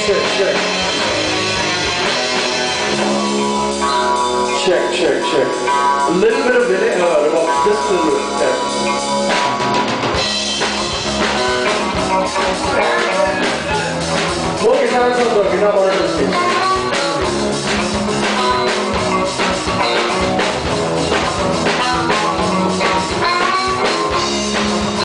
check, check. Check, check, check. A little bit of delay, just a little bit. More guitars on the guitar monitor stage.